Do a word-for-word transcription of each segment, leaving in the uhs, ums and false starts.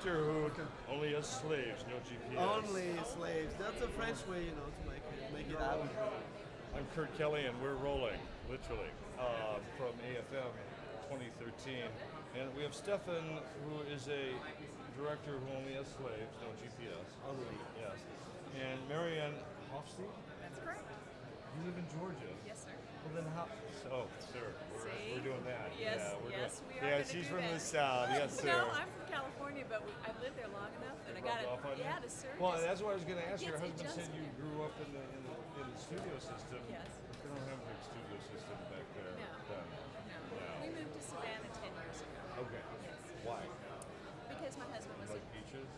director who only has slaves, no G P S. Only slaves. That's a French way, you know, to make it make it happen. I'm Kurt Kelly, and we're rolling, literally, uh, from A F M twenty thirteen. And we have Stefan, who is a director who only has slaves, no G P S. Only. Yes. And Marianne Hofstein? That's correct. You live in Georgia. Yes, sir. Well, then how? So, sir, we're, See? we're doing that. Yes, yeah, we're yes, doing, we are Yeah, gonna she's do from that. the South. Yes, sir. No, I'm from California, but we, I've lived there long enough that I got Rubbed off on it. you? Yeah, to serve. Well, that's what I was going to ask you. Your Yes, it husband just- said you grew up in the in the, in the studio system. Yes. We don't have a big studio system back there. No. Then. No. We moved to Savannah ten years ago. Okay. Yes. Why? Because my husband was Like a beaches?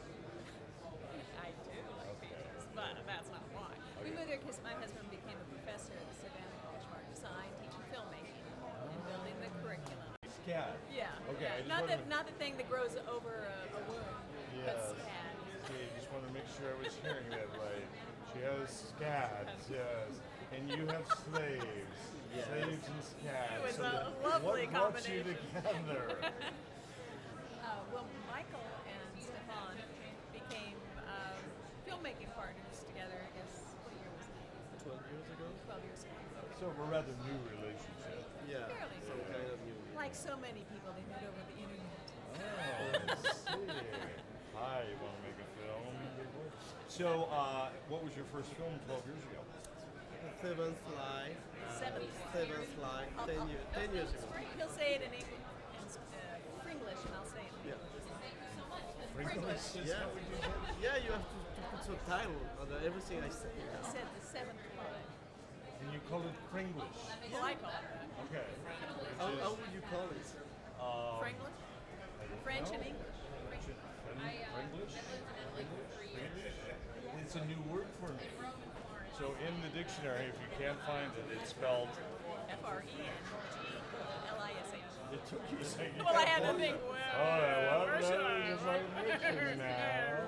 I do like Okay. beaches, but that's not why. We Okay. moved there because my husband became a professor at the Savannah College of Art and Design, teaching filmmaking and building the curriculum. SCAD. Yeah, Okay. I yeah. just Not wanted the to- not the thing that grows over a, a womb, Yes. but SCAD. Okay, just want to make sure I was hearing that right. She has scads, yes. And you have slaves. Yes. Slaves and scads. It was So a that- lovely what brought you combination. together? Uh, well, Michael and Stefan became um, filmmaking partners together. I guess what year was that? Twelve years ago. Twelve years ago. So a rather new relationship. Yeah. Fairly Some new. kind of new. Like so many people, they met over the internet. Oh, I see. Hi, you want to make a film? So, uh, what was your first film twelve years ago? Seventh Lie. Uh, Seventh. Seventh Lie. I'll- Ten I'll- years. Ten years ago. He'll say it in English, in uh, Fringlish, and I'll say it. in Yeah. Fringlish. Is Yeah. that what you said? Yeah, you have to, to put some title on everything I say. He said the seventh line. And you call it Pringlish. Well, I call it that. Okay. How, Which how is, would you call it? um, Fringlish? I don't French know. and English. French and French? English? It's a new word for me. So in the dictionary, if you can't find it, it's spelled. F R E N G L I S H. It took you a second. Well, I had to think, well, Oh, where what? should Let I? me just like mention now.